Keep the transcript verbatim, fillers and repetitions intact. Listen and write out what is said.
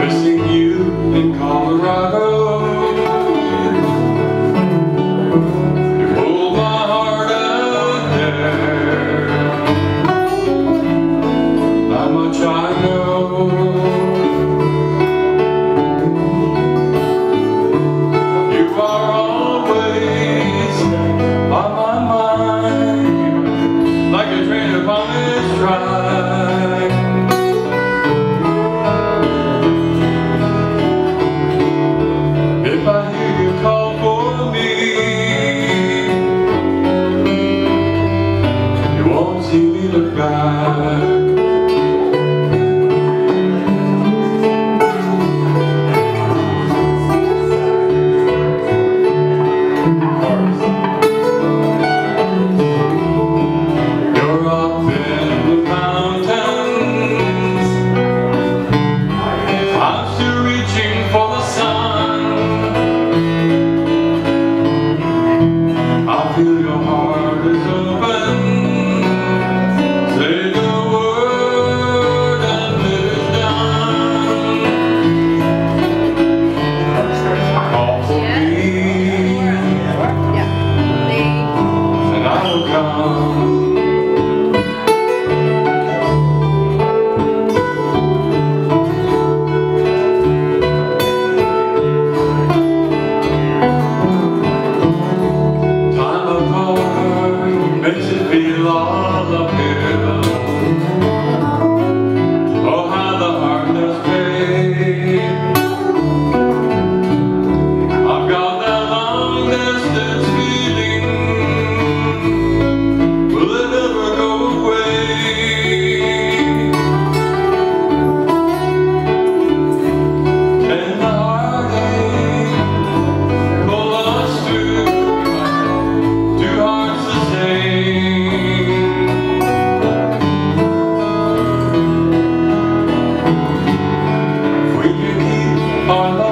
missing you in Colorado. You hold my heart out there. How much I know. You are always on my mind, like a train upon its track. If I hear you call for me, you won't see me look back. You're up in the mountains, I'm still reaching for the sun. I feel your heart is open. Say the word and it is done. Call for me and I will come. Makes it feel all uphill. Oh, how the heart does pay. I've got that long distance feeling. Will it ever go away? Can the heartache pull us through? Two hearts the same. We can keep our love.